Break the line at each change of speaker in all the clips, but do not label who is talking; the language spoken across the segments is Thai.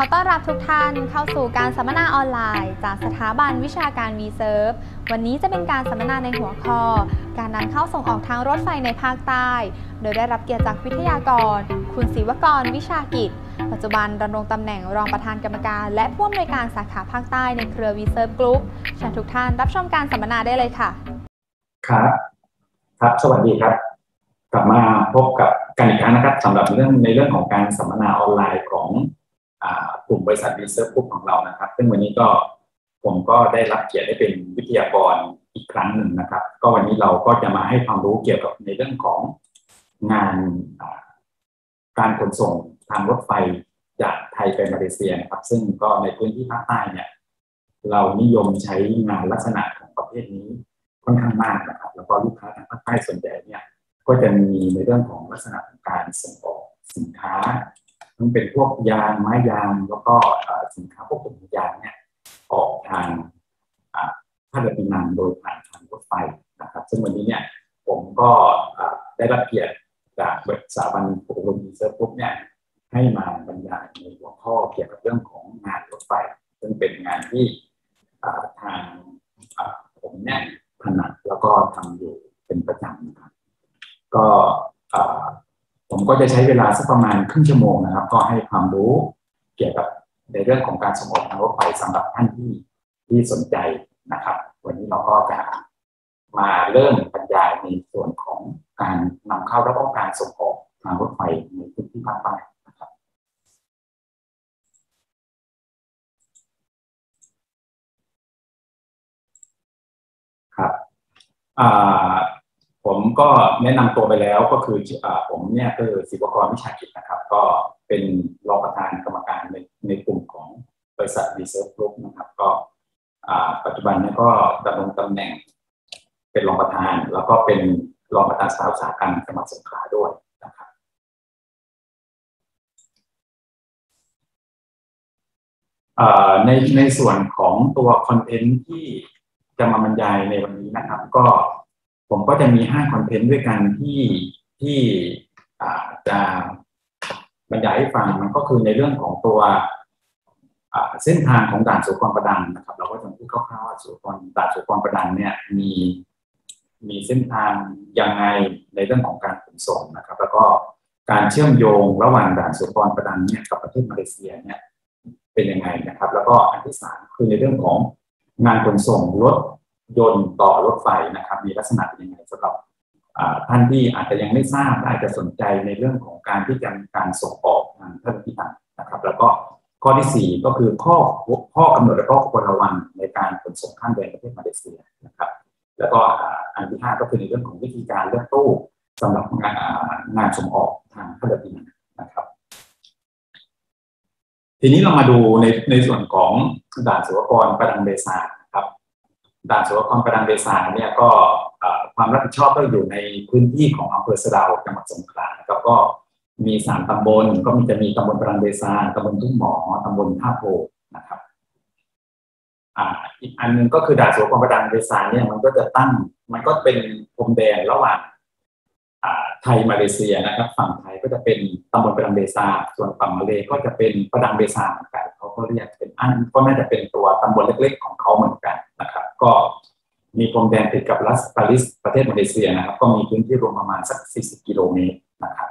ต้อนรับทุกท่านเข้าสู่การสัมมนาออนไลน์จากสถาบันวิชาการ V-Serve วันนี้จะเป็นการสัมมนาในหัวข้อการนำเข้าส่งออกทางรถไฟในภาคใต้ โดยได้รับเกียรติจากวิทยากรคุณศิวกรวิชากิจปัจจุบันดำรงตำแหน่งรองประธานกรรมการและผู้อำนวยการสาขาภาคใต้ในเครือ V-Serve Group เชิญทุกท่านรับชมการสัมมนาได้เลยค่ะ
ครับสวัสดีครับกลับมาพบกับกันอีกครั้งนะครับสำหรับในเรื่องของการสัมมนาออนไลน์ของกลุ่มบริษัท V-Serve Group ของเรานะครับซึ่งวันนี้ผมก็ได้รับเกียรติได้เป็นวิทยากรอีกครั้งหนึ่งนะครับก็วันนี้เราก็จะมาให้ความรู้เกี่ยวกับในเรื่องของงานการขนส่งทางรถไฟจากไทยไปมาเลเซียนะครับซึ่งก็ในพื้นที่ภาคใต้เนี่ยเรานิยมใช้งานลักษณะของประเภทนี้ค่อนข้างมากนะครับแล้วก็ลูกค้าทางภาคใต้ส่วนใหญ่เนี่ยก็จะมีในเรื่องของลักษณะของการส่งออกสินค้าทั้งเป็นพวกยางไม้ยางแล้วก็สินค้าพวกถุงยางเนี่ยออกทางท่าเรือปีนังโดยผ่านทางรถไฟนะครับซึ่งวันนี้เนี่ยผมก็ได้รับเกียรติจากสถาบันอบรม V-Serve Group เนี่ยให้มาบรรยายในหัวข้อเกี่ยวกับเรื่องของงานรถไฟซึ่งเป็นงานที่ทางผมเนี่ยถนัดแล้วก็ทำอยู่เป็นประจำนะครับก็ผมก็จะใช้เวลาสักประมาณครึ่งชั่วโมงนะครับก็ให้ความรู้เกี่ยวกับในเรื่องของการส่งออกทางรถไฟสำหรับท่านที่สนใจนะครับวันนี้เราก็จะมาเริ่มบรรยายในส่วนของการนำเข้าและก็การส่งออกทางรถไฟในพื้นที่ภาคใต้นะครับครับผมก็แนะนำตัวไปแล้วก็คือผมเนี่ยคือศิวกรวิชากิจนะครับก็เป็นรองประธานกรรมการในกลุ่มของบริษัท V-Serve Group นะครับก็ปัจจุบันนี้ก็ดำรงตำแหน่งเป็นรองประธานแล้วก็เป็นรองประธานสภาอุตสาหกรรมจังหวัดสงขลาด้วยนะครับในส่วนของตัวคอนเทนต์ที่จะมาบรรยายในวันนี้นะครับก็ผมก็จะมี5คอนเทนต์ด้วยกันที่จะบรรยายให้ฟังมันก็คือในเรื่องของตัวเส้นทางของด่านสุรกรประดังนะครับเราก็จะพูดคร่าวๆว่าด่านสุรกรประดังเนี่ยมีเส้นทางยังไงในเรื่องของการขนส่งนะครับแล้วก็การเชื่อมโยงระหว่างด่านสุรกรประดังเนี่ยกับประเทศมาเลเซียเนี่ยเป็นยังไงนะครับแล้วก็อันที่3คือในเรื่องของงานขนส่งรถยนต์ต่อรถไฟนะครับมีลักษณะเป็นยังไงสำหรับท่านที่อาจจะยังไม่ทราบอาจจะสนใจในเรื่องของการที่จะการส่งออกทางท่านที่ต่างนะครับแล้วก็ข้อที่4ก็คือข้อกำหนดและก็ควรระวังในการขนส่งข้ามแดนประเทศมาเลเซียนะครับแล้วก็อันที่5ก็คือในเรื่องของวิธีการเลือกตู้สำหรับงานส่งออกทางท่าเรือปีนังนะครับทีนี้เรามาดูในส่วนของด่านศุลกากรประดังเบซาครับด่านศุลกากรประดังเบซาเนี่ยก็ความรับผิดชอบก็อยู่ในพื้นที่ของอำเภอสะเดาจังหวัดสงขลาแล้วก็มี3ตำบลก็จะมีตำบลประดังเบซาตำบลทุ่งหมอตำบลท่าโพนะครับอีกอันนึงก็คือด่านศุลกากรประดังเบซาเนี่ยมันก็เป็นพรมแดนระหว่างไทยมาเลเซียนะครับฝั่งไทยก็จะเป็นตำบลประดังเบซาส่วนฝั่งมาเลก็จะเป็นประดังเบซาเหมือนกันเขาก็เรียกเป็นก็น่าจะเป็นตัวตำบลเล็กๆของเขาเหมือนกันนะครับก็มีพรมแดนติดกับรัสปาริสประเทศมาเลเซียนะครับก็มีพื้นที่รวมประมาณสัก40 กิโลเมตรนะครับ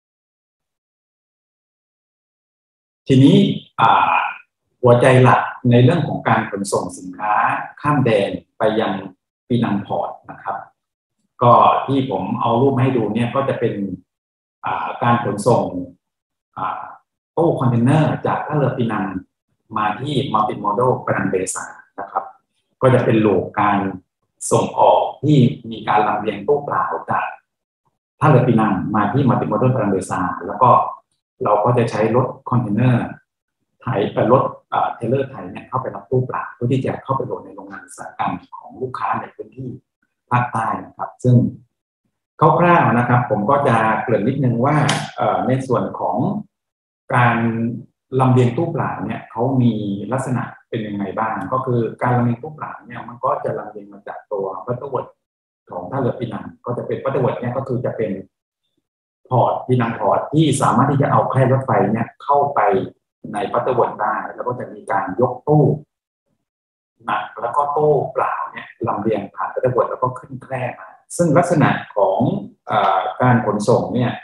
ทีนี้หัวใจหลักในเรื่องของการขนส่งสินค้าข้ามแดนไปยังปีนังพอร์ตนะครับก็ที่ผมเอารูปมาให้ดูเนี่ยก็จะเป็นการขนส่งตู้คอนเทนเนอร์จากท่าเรือปีนังมาที่มัลติโมดัลประดังเบซานะครับก็จะเป็นลูกการส่งออกที่มีการลำเลียงตู้เปล่าจากท่าเรือปีนังมาที่มัลติโมดัลประดังเบซาแล้วก็เราก็จะใช้รถคอนเทนเนอร์ไทยรถเทเลอร์ไทยเนี่ยเข้าไปรับตู้เปล่าเพื่อที่จะเข้าไปโหลดในโรงงานอุตสาหกรรมของลูกค้าในพื้นที่ภาคใต้นะครับซึ่งคร่าวๆนะครับผมก็จะเกริ่นนิดนึงว่าในส่วนของการลำเลียงตู้เปล่าเนี่ยเขามีลักษณะเป็นยังไงบ้างก็คือการลำเลียงตู้เปล่าเนี่ยมันก็จะลำเลียงมาจากตัววัตถุดิบของท่าเรือปีนังก็จะเป็นวัตถุดิบเนี่ยก็คือจะเป็นพอร์ตปีนังพอร์ตที่สามารถที่จะเอาแค่รถไฟเนี่ยเข้าไปในพัตเตอร์เวิร์ดได้แล้วก็จะมีการยกตู้หนักแล้วก็ตู้เปล่าเนี่ยลำเลียงผ่านพัตเตอร์เวิร์ดแล้วก็ขึ้นแคร่มาซึ่งลักษณะของการขนส่งเนี่ย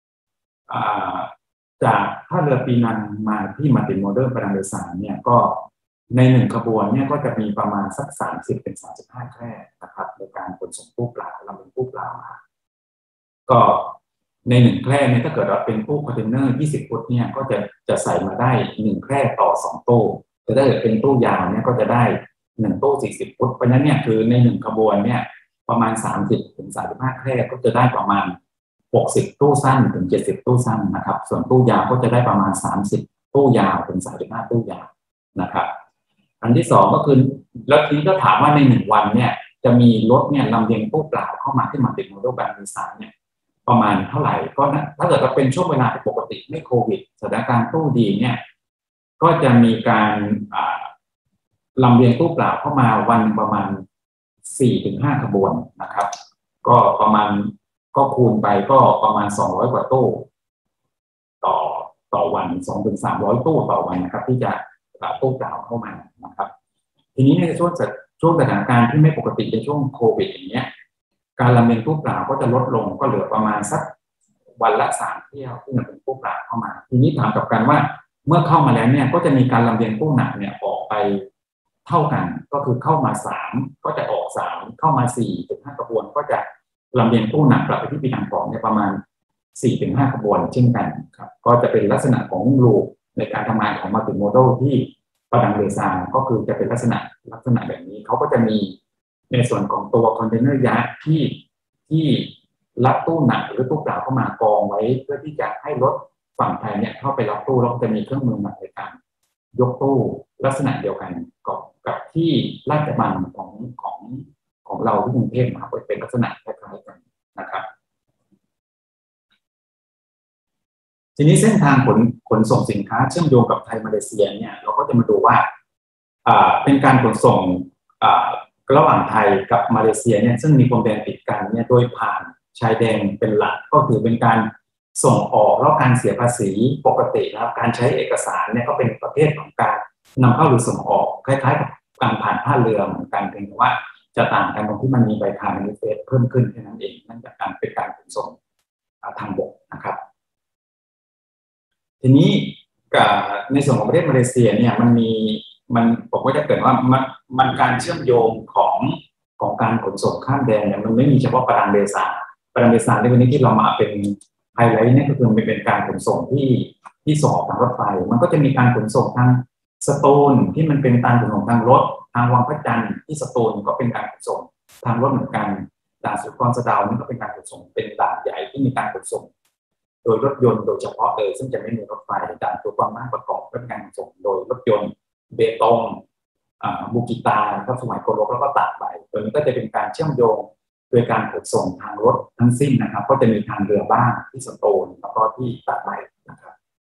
จากท่าเรือปีนังมาที่มัลติโมดัลประดังโดยสารเนี่ยก็ในหนึ่งขบวนเนี่ยก็จะมีประมาณสัก30-35แคร่นะครับในการขนส่งตู้เปล่าลำเลียงตู้เปล่ามาก็ในหนึ่งแคร่เนี่ยถ้าเกิดว่าเป็นตู้คอนเทนเนอร์20 ฟุตเนี่ยก็จะใส่มาได้1แคร่ต่อ2ตู้แต่ถ้าเกิดเป็นตู้ยาวเนี่ยก็จะได้1ตู้40 ฟุตเพราะฉะนั้นเนี่ยคือใน1ขบวนเนี่ยประมาณ30-35แคร่ก็จะได้ประมาณ60ตู้สั้นถึง70ตู้สั้นนะครับส่วนตู้ยาวก็จะได้ประมาณ30ตู้ยาวถึง35ตู้ยาวนะครับอันที่2ก็คือแล้วทีนี้ก็ถามว่าใน1วันเนี่ยจะมีรถเนี่ยลำเลียงตู้เปล่าเข้ามาที่มัลติโมดัลประดังโดยสารเนี่ยประมาณเท่าไหร่ก็ถ้าเกิดว่าเป็นช่วงเวลาปกติไม่โควิดสถานการณ์ตู้ดีเนี่ยก็จะมีการลำเลียงตู้เปล่าเข้ามาวันประมาณ4-5ขบวนนะครับก็ประมาณก็คูณไปก็ประมาณ200กว่าตู้ต่อวัน200-300ตู้ต่อวันนะครับที่จะตู้เปล่าเข้ามานะครับทีนี้ในช่วงสถานการณ์ที่ไม่ปกติในช่วงโควิดอย่างเงี้ยการลำเลียงตู้เปล่าก็จะลดลงก็เหลือประมาณสักวันละ3เที่ยวที่จะเป็นตู้เปล่าเข้ามาทีนี้ถามกลับกันว่าเมื่อเข้ามาแล้วเนี่ยก็จะมีการลำเลียงตู้หนักเนี่ยออกไปเท่ากันก็คือเข้ามา3ก็จะออก3เข้ามา4-5ขบวนก็จะลำเลียงตู้หนักกลับไปที่ปีนังก่อนเนี่ยประมาณ4-5ขบวนเช่นกันครับก็จะเป็นลักษณะของลูปในการทำงานของมัลติโมดัลที่ประดังเบซาก็คือจะเป็นลักษณะแบบนี้เขาก็จะมีในส่วนของตัวคอนเทนเนอร์ยักษ์ที่รับตู้หนักหรือตู้เปล่าเข้ามากองไว้เพื่อที่จะให้รถฝั่งไทยเนี่ยเข้าไปรับตู้แล้วจะมีเครื่องมือหนักในการยกตู้ลักษณะเดียวกันกับที่ลาดกระบังของเราที่กรุงเทพนะครับเป็นลักษณะคล้ายๆกันนะครับทีนี้เส้นทางขนส่งสินค้าเชื่อมโยงกับไทยมาเลเซียเนี่ยเราก็จะมาดูว่าเป็นการขนส่งระหว่างไทยกับมาเลเซียเนี่ยซึ่งมีพรมแดนติดกันเนี่ยโดยผ่านชายแดนเป็นหลักก็คือเป็นการส่งออกแล้วการเสียภาษีปกตินะครับการใช้เอกสารเนี่ยก็เป็นประเภทของการนำเข้าหรือส่งออกคล้ายๆกับการผ่านท่าเรือเหมือนกันเพียงแต่ว่าจะต่างกันตรงที่มันมีใบคาร์บอนิเฟสเพิ่มขึ้นแค่นั้นเองนั่นจากการเป็นการขนส่งทางบกนะครับทีนี้ในส่วนของประเทศมาเลเซียเนี่ยมันผมว่าจะเกิดว่ามันการเชื่อมโยงของการขนส่งข้ามแดนเนี่ยมันไม่มีเฉพาะประดังเบซาในวันนี้ที่เรามาเป็นไฮไลท์เนี่ยก็คือมันเป็นการขนส่งที่ส่งออกทางรถไฟมันก็จะมีการขนส่งทางสตูลที่มันเป็นการขนส่งทางรถทางวังพระจันทร์ที่สตูลก็เป็นการขนส่งทางรถเหมือนกันด่านสุกรสะเดานี่ก็เป็นการขนส่งเป็นด่านใหญ่ที่มีการขนส่งโดยรถยนต์โดยเฉพาะเลยซึ่งจะไม่มีรถไฟด่านตัวความมากประกอบก็เป็นการขนส่งโดยรถยนต์เบตงบูกิตาสมัยโกลกแล้วก็ตากใบตัวนี้ก็จะเป็นการเชื่อมโยงโดยการขนส่งทางรถทั้งสิ้นนะครับก็จะมีทางเรือบ้างที่สตูลแล้วก็ที่ตากใบนะครับ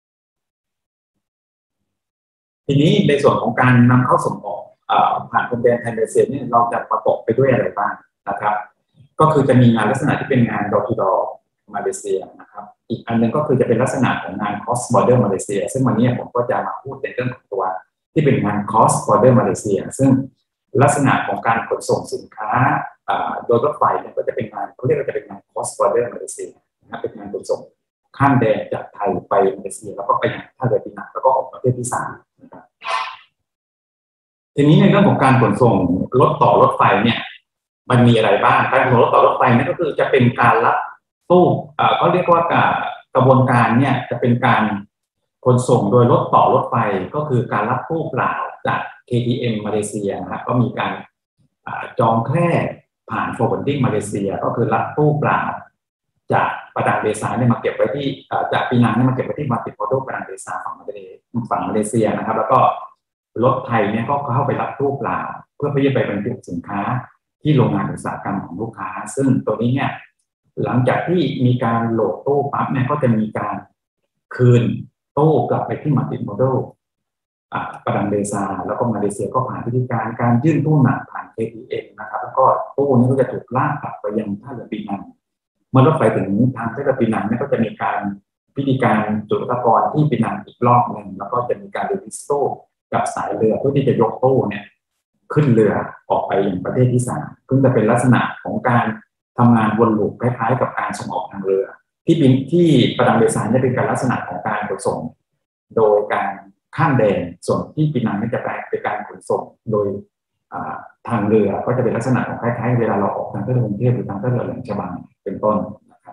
ทีนี้ในส่วนของการนำเข้าส่งออกผ่านพรมแดนไทยมาเลเซียเนี่ยเราจะประกอบไปด้วยอะไรบ้างนะครับก็คือจะมีงานลักษณะที่เป็นงานดอทูดอมาเลเซียนะครับอีกอันนึงก็คือจะเป็นลักษณะของงาน cross border มาเลเซียซึ่งวันนี้ผมก็จะมาพูดในเรื่องของตัวที่เป็นงาน cross border มาเลเซียซึ่งลักษณะของการขนส่งสินค้าโดยรถไฟเนี่ยก็จะเป็นงานเขาเรียกว่าจะเป็นงาน cross border มาเลเซียนะครับเป็นงานขนส่งข้ามแดนจากไทยไปมาเลเซียแล้วก็ไปยังท่าเรือปีนังแล้วก็ออกประเทศที่3นะครับทีนี้ในเรื่องของการขนส่งรถต่อรถไฟเนี่ยมันมีอะไรบ้างการขนส่งรถต่อรถไฟนั่นก็คือจะเป็นการรับตู้เขาเรียกว่ากระบวนการเนี่ยจะเป็นการขนส่งโดยรถต่อรถไฟก็คือการรับตู้เปล่าจาก KTM มาเลเซียนะครับก็มีการจองแคร่ผ่าน forwarding มาเลเซียก็คือรับตู้เปล่าจากประดังเบซาเนี่ยมาเก็บไว้ที่จากปีนังเนี่ยมาเก็บไว้ที่มัลติโมดัลประดังเบซาฝั่งมาเลเซียนะครับแล้วก็รถไทยเนี่ยก็เข้าไปรับตู้เปล่าเพื่อไปบรรจุสินค้าที่โรงงานอุตสาหกรรมของลูกค้าซึ่งตัวนี้เนี่ยหลังจากที่มีการโหลดตู้ปั๊บเนี่ยก็จะมีการคืนตู้กลับไปที่มัลติโมดัลประดังเบซาแล้วก็มาเลเซียก็ผ่านวิธีการยื่นตู้หนักผ่าน KTM นะครับแล้วก็ตู้นี้ก็จะถูกลากกลับไปยังท่าเรือปีนังเมื่อรถไฟถึงทางท่าเรือปีนังเนี่ยก็จะมีการพิธีการจุลตรกรที่ปีนังอีกรอบหนึ่งแล้วก็จะมีการรีวิสโตกับสายเรือเพื่อที่จะยกตู้เนี่ยขึ้นเรือออกไปยังประเทศที่3ซึ่งจะเป็นลักษณะของการทำงานวนลูปคล้ายๆกับการส่งออกทางเรือที่ประดังเบซานจะเป็นการลักษณะของการขนส่งโดยการข้ามแดนส่วนที่ปีนังนี่จะเป็นการขนส่งโดยทางเรือก็จะเป็นลักษณะของคล้ายๆเวลาเราออกทางท่าเรือกรุงเทพหรือทางท่าเรือแหลมฉบังเป็นต้นนะครับ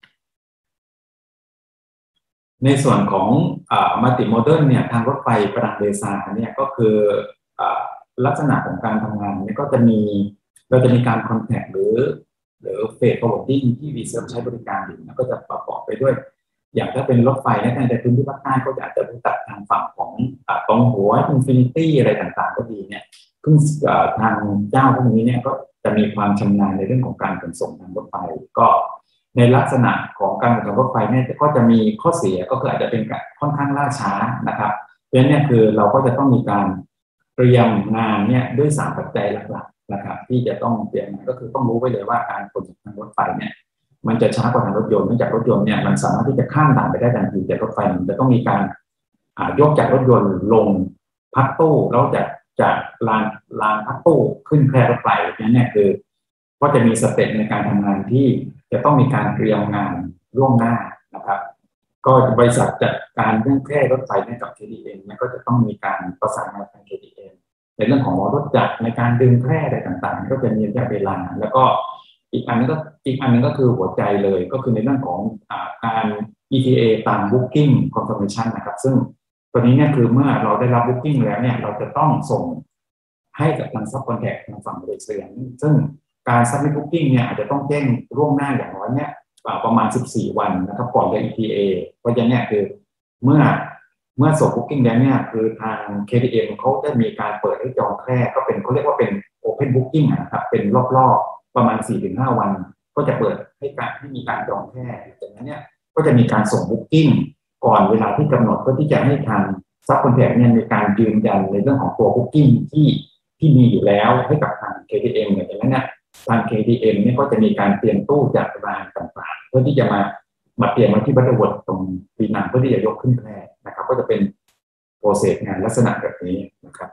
ในส่วนของมัลติโมเดิร์นเนี่ยทางรถไฟประดังเบซาเนี่ยก็คือลักษณะของการทำงานเนี่ยก็จะมีเราจะมีการคอนแทคหรือเฟดฟอร์วอร์ดดิ้งที่วีเซิร์ฟใช้บริการอยู่แล้วก็จะประกอบไปด้วยอย่างถ้าเป็นรถไฟในพื้นที่ภาคใต้ก็อาจจะรู้จักทางฝั่งของตรงหัวอินฟินิตี้อะไรต่างๆก็ดีเนี่ยซึ่งทางเจ้าพวกนี้เนี่ยก็จะมีความชำนาญในเรื่องของการขนส่งทางรถไฟก็ในลักษณะของการขนส่งรถไฟเนี่ยก็จะมีข้อเสียก็คืออาจจะเป็นค่อนข้างล่าช้านะครับเพราะฉะนั้นเนี่ยคือเราก็จะต้องมีการเตรียมงานเนี่ยด้วย3ปัจจัยหลักๆนะครับที่จะต้องเตรียมก็คือต้องรู้ไว้เลยว่าการขนส่งทางรถไฟเนี่ยมันจะช้ากว่าทางรถยนต์เนื่องจากรถยนต์เนี่ยมันสามารถที่จะข้ามด่านไปได้ทันทีแต่รถไฟมันจะต้องมีการยกจากรถยนต์ลงพักตู้แล้วจากลานพักตู้ขึ้นแพร่รถไฟนั้นเนี่ยคือก็จะมีสเต็ปในการทำงานที่จะต้องมีการเตรียมงานล่วงหน้านะครับก็บริษัทจัดการเรื่องแพร่รถไฟให้กับ KTM เนี่ยก็จะต้องมีการประสานงานทาง KTM ในเรื่องของรถจักรในการดึงแพร่อะไรต่างๆก็จะมีระยะเวลาแล้วก็อีกอันนึงก็คือหัวใจเลยก็คือในเรื่องของการ ETA ตาม Booking Confirmation นะครับซึ่งตัวนี้เนี่ยคือเมื่อเราได้รับ Booking แล้วเนี่ยเราจะต้องส่งให้กับทาง Subcontract ทางฝั่งบริษัทซึ่งการ Submit Booking เนี่ยอาจจะต้องแจ้งล่วงหน้าอย่างน้อยเนี่ยประมาณ14วันนะครับก่อนจะ ETA เพราะฉะนั้นเนี่ยคือเมื่อส่ง Booking แล้วเนี่ยคือทาง KTM เขาจะมีการเปิดให้จองแค่ก็เป็นเขาเรียกว่าเป็น Open Booking นะครับเป็นรอบๆประมาณ 4-5 วันก็จะเปิดให้มีการจองแค่จากนั้นเนี่ยก็จะมีการส่ง Booking ก่อนเวลาที่กำหนดเพื่อที่จะให้ทาง Subcontract เนี่ยมีการยืนยันในเรื่องของตัว Booking ที่มีอยู่แล้วให้กับทาง KTM เนี่ยจากนั้นเนี่ยทาง KTM เนี่ยก็จะมีการเตรียมตู้จากร้านต่างๆเพื่อที่จะมาเตรียมไว้ที่บัตเตอร์เวิร์ดตรงปีนังเพื่อที่จะยกขึ้นแพร่นะครับก็จะเป็นโปรเซสงานลักษณะแบบนี้นะครับ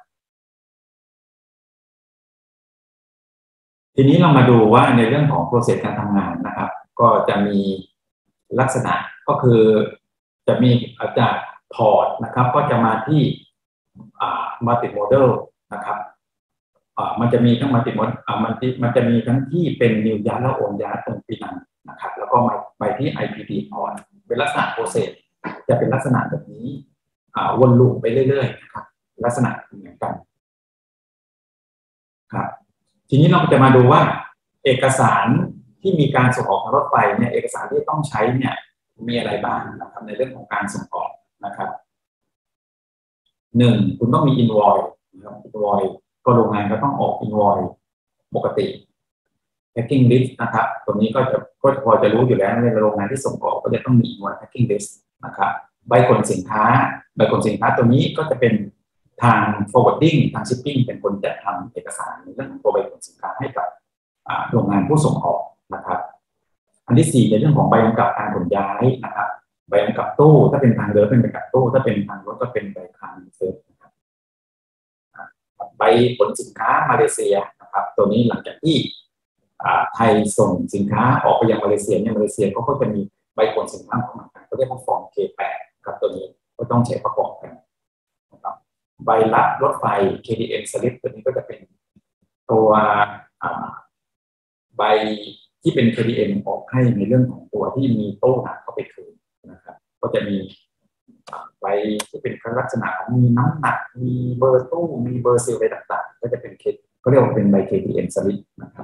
ทีนี้เรามาดูว่าในเรื่องของโปรเซสการทำงานนะครับก็จะมีลักษณะก็คือจะมีจากพอร์ตนะครับก็จะมาที่มัลติโมเดลนะครับมันจะมีทั้งมัลติโมดมันจะมีทั้งที่เป็นนิวยาร์และโอนยาร์ตรงปีนังนะครับแล้วก็มาไปที่ IPD พอร์ตเป็นลักษณะโปรเซสจะเป็นลักษณะแบบนี้วนลูปไปเรื่อยๆนะครับลักษณะเหมือนกันครับทีนี้เราจะมาดูว่าเอกสารที่มีการส่งออกทางรถไฟเนี่ยเอกสารที่ต้องใช้เนี่ยมีอะไรบ้างนะครับในเรื่องของการส่งออกนะครับ1คุณต้องมี invoice นะครับ invoice ก็โรงงานก็ต้องออก invoice ปกติ packing list นะครับตรงนี้ก็พอจะรู้อยู่แล้วในโรงงานที่ส่งออกก็จะต้องมี invoice packing list นะครับใบขนสินค้าตัวนี้ก็จะเป็นทาง forwarding ทาง shipping เป็นคนจัดทำเอกสารในเรื่องของตัวใบขนสินค้าให้กับโรงงานผู้ส่งออกนะครับอันที่4ในเรื่องของใบกำกับการขนย้ายนะครับใบกำกับตู้ถ้าเป็นทางเรือเป็นใบกำกับตู้ถ้าเป็นทางรถก็เป็นใบคานเซิร์ฟนะครับใบขนสินค้ามาเลเซียนะครับตัวนี้หลังจากที่ไทยส่งสินค้าออกไปยังมาเลเซียเนี่ยมาเลเซียเขาก็จะมีใบขนสินค้าของมันเขาเรียกว่าฟอร์ม K8 ครับตัวนี้ก็ต้องใช้ประกอบกันนะครับใบรับรถไฟ KDM slip ตัวนี้ก็จะเป็นตัวใบที่เป็น KDM ออกให้ในเรื่องของตัวที่มีโต้หนักเข้าไปคืนนะครับก็จะมีใบที่เป็นลักษณะมีน้ำหนักมีเบอร์ตู้มีเบอร์ซีลอะไรต่างๆก็จะเป็นก็เรียกว่าเป็นใบ KDM slip นะครับ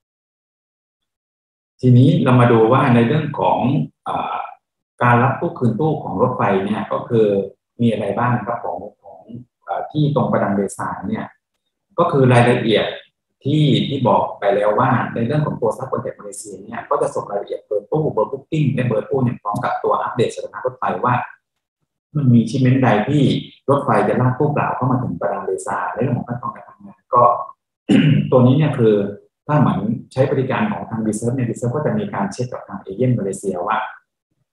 ทีนี้เรามาดูว่าในเรื่องของการรับตู้คืนตู้ของรถไฟเนี่ยก็คือมีอะไรบ้างครับของที่ตรงประดังเบซาเนี่ยก็คือรายละเอียดที่บอกไปแล้วว่าในเรื่องของตัวซับคอนแทคมาเลเซียเนี่ยก็จะส่งรายละเอียดเบอร์ตู้เบอร์บุ๊กิ้งและเบอร์ตู้เนี่ยพร้อมกับตัวอัปเดตสถานะรถไฟว่ามันมีชิปเมนต์ใดที่รถไฟจะลากตู้เปล่าเข้ามาถึงประดังเบซาในเรื่องของขั้นตอนการทำงานก็ ตัวนี้เนี่ยคือถ้าเหมือนใช้บริการของทางดีเซิร์ฟเนี่ยดีเซิร์ฟก็จะมีการเช็คกับทางเอเย่นมาเลเซียว่า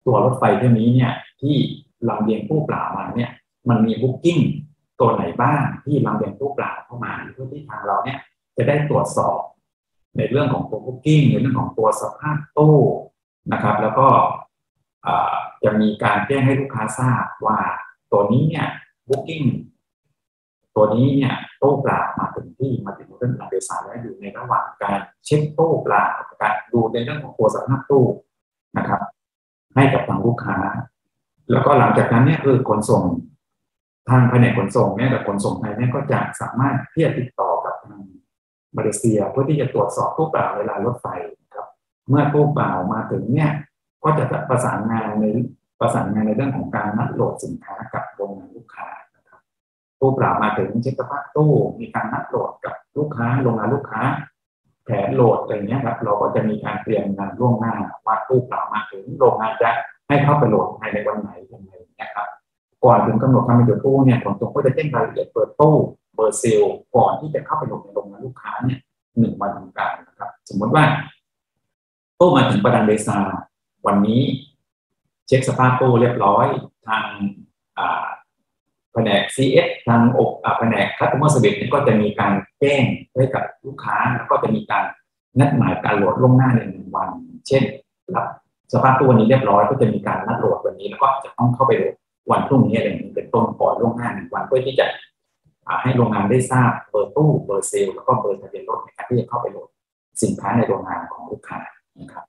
ตัวรถไฟเที่ยวนี้เนี่ยที่ลำเลียงผู้เปล่ามาเนี่ยมันมีบุ๊กกิ้งตัวไหนบ้างที่ลำเลียงผู้เปล่าเข้ามาเพื่อที่ทางเราเนี่ยจะได้ตรวจสอบในเรื่องของตัวบุ๊กกิ้งในเรื่องของตัวสภาพตู้นะครับแล้วก็จะมีการแจ้งให้ลูกค้าทราบว่าตัวนี้เนี่ยบุ๊กกิ้งตัวนี้เนี่ยตู้เปล่ามาถึงเรื่องการโดยสารและอยู่ในระหว่างการเช็คตู้เปล่าการดูในเรื่องของตัวสภาพตู้นะครับให้กับทางลูกค้าแล้วก็หลังจากนั้นเนี่ยคือขนส่งทางแผนกขนส่งเนี่ยกับขนส่งไทยเนี่ยก็จะสามารถที่จะติดต่อกับทางมาเลเซียเพื่อที่จะตรวจสอบตู้เปล่าเวลารถไฟครับเมื่อตู้เปล่ามาถึงเนี่ยก็จะประสานงานในเรื่องของการนัดโหลดสินค้ากับโรงงานลูกค้านะครับตู้เปล่ามาถึงเช็คสภาพตู้มีการนัดโหลดกับลูกค้าโรงงานลูกค้าแผนโหลดอะไรเงี้ยครับเราก็จะมีการเตรียมงานล่วงหน้าว่าตู้เปล่ามาถึงโรงงานจะให้เข้าไปโหลดภายในวันไหนยังไงนะครับก่อนถึงกำหนดการบรรจุตู้เนี่ยขนส่งก็จะแจ้งรายละเอียดเปิดตู้เบอร์เซลล์ก่อนที่จะเข้าไปโหลดในโรงงานลูกค้าเนี่ย1 วันทำการนะครับสมมติว่าตู้มาถึงประดังเบซาวันนี้เช็คสภาพตู้เรียบร้อยทางแผนก CS ทางแผนก Customer Service ก็จะมีการแจ้งให้กับลูกค้าแล้วก็จะมีการนัดหมายการโหลดล่วงหน้าใน1 วันเช่นรับสภาพตู้วันนี้เรียบร้อยก็จะมีการนัดโหลดวันนี้แล้วก็จะต้องเข้าไปโหลดวันพรุ่งนี้อะไรอย่างนี้เป็นต้นก่อนล่วงหน้า1 วันเพื่อที่จะให้โรงงานได้ทราบเบอร์ตู้เบอร์เซลล์แล้วก็เบอร์ทะเบียนรถในการที่จะเข้าไปโหลดสินค้าในโรงงานของลูกค้านะครับ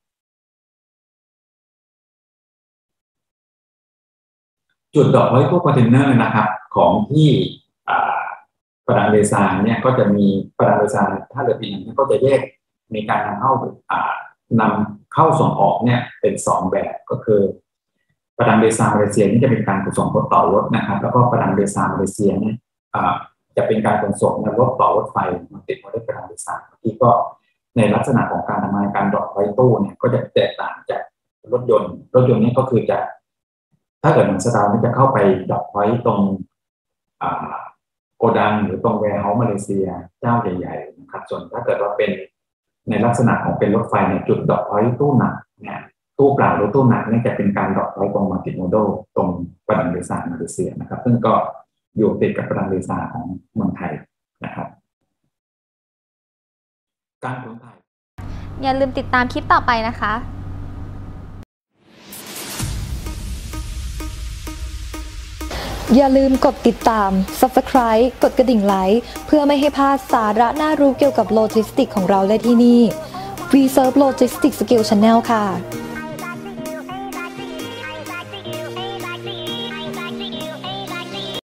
จุดดอกไว้ตู้คอนเทนเนอร์นะครับของที่ประดังเบซาเนี่ยก็จะมีประดังเบซาท่าเรือปีนังก็จะแยกมีการนำเข้าส่งออกเนี่ยเป็น2 แบบก็คือประดังเบซามาเลเซียนี่จะเป็นการขนส่งรถต่อรถนะครับแล้วก็ประดังเบซามาเลเซียเนี่ยจะเป็นการขนส่งรถต่อรถไฟมันติดมาด้วยประดังเบซาที่ก็ในลักษณะของการทำงานการดอกไว้ตู้เนี่ยก็จะแตกต่างจากรถยนต์นี้ก็คือจะถ้าเกิดมันสตาร์นี่จะเข้าไปดอกไว้ตรงโกดังหรือตรงแวร์เฮาส์มาเลเซียเจ้าใหญ่ๆนะครับส่วนถ้าเกิดว่าเป็นในลักษณะของเป็นรถไฟในจุดดอกไว้ตู้หนักเนี่ยตู้เปล่าหรือตู้หนักนี่จะเป็นการดอกไว้ตรงมัลติโมดัลตรงประดังเบซามาเลเซียนะครับซึ่งก็อยู่ติดกับประดังเบซาของเมืองไทยนะครับการขนถ่าย
อย่าลืมติดตามคลิปต่อไปนะคะ
อย่าลืมกดติดตาม Subscribe กดกระดิ่งไลค์เพื่อไม่ให้พลาดสาระน่ารู้เกี่ยวกับโลจิสติกส์ของเราได้ที่นี่ V Serve Logistics Skill Channel ค่ะ